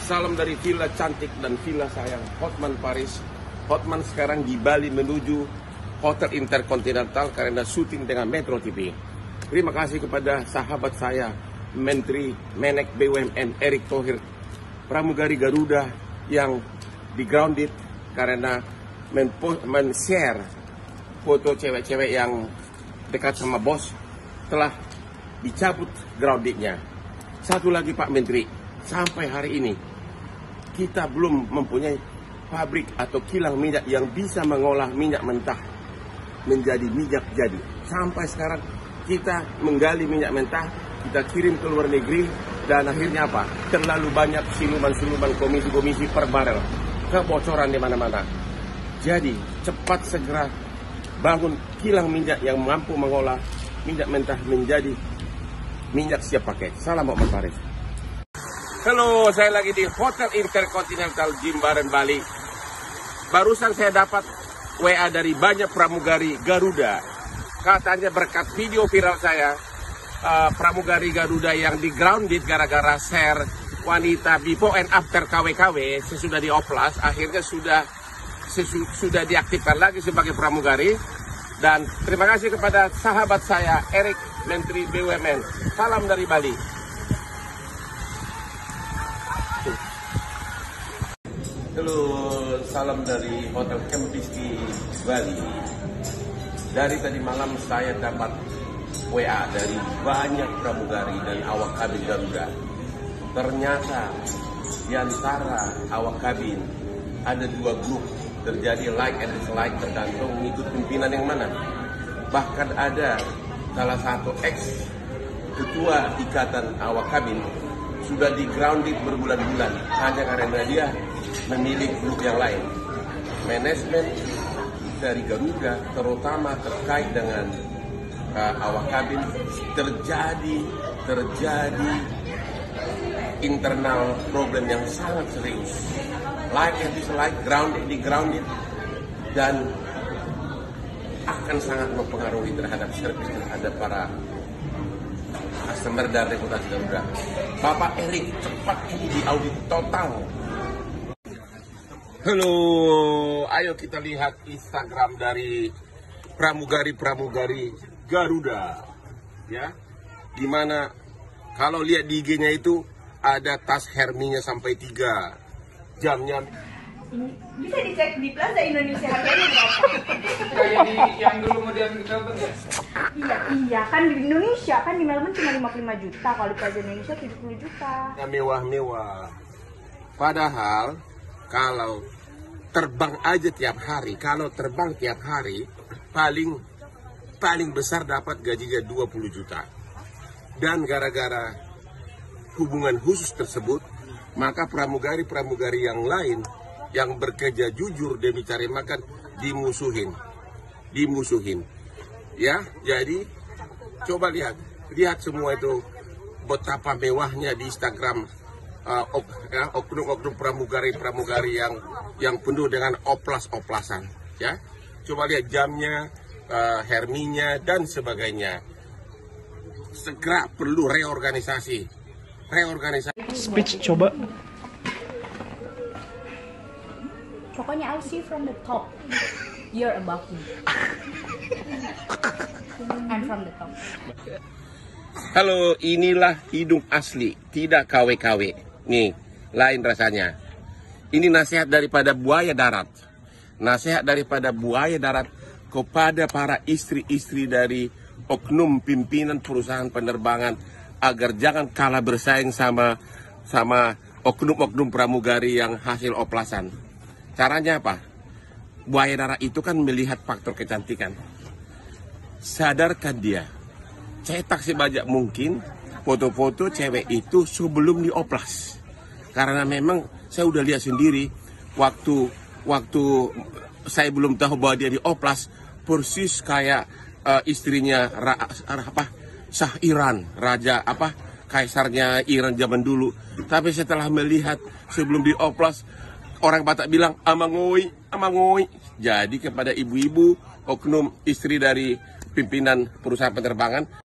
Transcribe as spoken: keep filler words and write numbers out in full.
Salam dari Villa Cantik dan Villa Sayang, Hotman Paris. Hotman sekarang di Bali menuju Hotel Intercontinental karena syuting dengan Metro T V. Terima kasih kepada sahabat saya, Menteri Menek B U M N Erick Thohir, pramugari Garuda yang di grounded karena men-share foto cewek-cewek yang dekat sama bos telah dicabut groundednya. Satu lagi Pak Menteri, sampai hari ini kita belum mempunyai pabrik atau kilang minyak yang bisa mengolah minyak mentah menjadi minyak jadi. Sampai sekarang kita menggali minyak mentah, kita kirim ke luar negeri, dan akhirnya apa? Terlalu banyak siluman-siluman komisi-komisi per barel, kebocoran di mana-mana. Jadi cepat segera bangun kilang minyak yang mampu mengolah minyak mentah menjadi minyak siap pakai. Salam Hotman Paris. Halo, saya lagi di Hotel Intercontinental Jimbaran, Bali. Barusan saya dapat W A dari banyak pramugari Garuda. Katanya berkat video viral saya, uh, pramugari Garuda yang di grounded gara-gara share wanita before and after K W K W sesudah dioplas, akhirnya sudah sesu, sudah diaktifkan lagi sebagai pramugari. Dan terima kasih kepada sahabat saya Erick, Menteri B U M N. Salam dari Bali. Halo, salam dari Hotel Kempis di Bali. Dari tadi malam saya dapat W A dari banyak pramugari dan awak kabin Garuda. Ternyata di antara awak kabin ada dua grup, terjadi like and dislike tergantung mengikut pimpinan yang mana. Bahkan ada salah satu ex ketua ikatan awak kabin sudah di grounded berbulan-bulan hanya karena dia memilih grup yang lain. Manajemen dari Garuda terutama terkait dengan uh, awak kabin terjadi terjadi internal problem yang sangat serius. Like and dislike, grounded di grounded, dan akan sangat mempengaruhi terhadap servis terhadap para customer dan reputasi Garuda. Bapak Erick, cepat ini diaudit total. Halo, ayo kita lihat Instagram dari pramugari-pramugari Garuda, ya. Dimana kalau lihat di I G-nya itu ada tas Herminya sampai tiga, jamnya. Bisa dicek di Plaza Indonesia harganya berapa? Kayak di yang dulu modern di Melbourne ya? Iya, iya kan di Indonesia kan di Melbourne cuma lima puluh lima juta, kalau di Plaza Indonesia tujuh puluh juta. Ya, mewah-mewah. Padahal kalau terbang aja tiap hari, kalau terbang tiap hari paling paling besar dapat gajinya dua puluh juta. Dan gara-gara hubungan khusus tersebut, maka pramugari-pramugari yang lain yang bekerja jujur demi cari makan dimusuhin. Dimusuhin. Ya, jadi coba lihat, lihat semua itu betapa mewahnya di Instagram Uh, ok, ya, oknum-oknum pramugari-pramugari yang yang penuh dengan oplas-oplasan, ya. Coba lihat jamnya, uh, Herminya dan sebagainya. Segera perlu reorganisasi, reorganisasi. Speech coba. Pokoknya I'll see from the top. You're above me. I'm from the top. Halo, inilah hidung asli, tidak K W K W. Nih, lain rasanya. Ini nasihat daripada buaya darat. Nasihat daripada buaya darat kepada para istri-istri dari oknum pimpinan perusahaan penerbangan agar jangan kalah bersaing sama sama oknum-oknum pramugari yang hasil oplasan. Caranya apa? Buaya darat itu kan melihat faktor kecantikan. Sadarkan dia. Cetak sebanyak mungkin foto-foto cewek itu sebelum dioplas. Karena memang saya udah lihat sendiri waktu waktu saya belum tahu bahwa dia dioplas, persis kayak uh, istrinya ra, apa Shah Iran, raja apa kaisarnya Iran zaman dulu. Tapi setelah melihat sebelum dioplas, orang Batak bilang amangoi, amangoi. Jadi kepada ibu-ibu oknum istri dari pimpinan perusahaan penerbangan,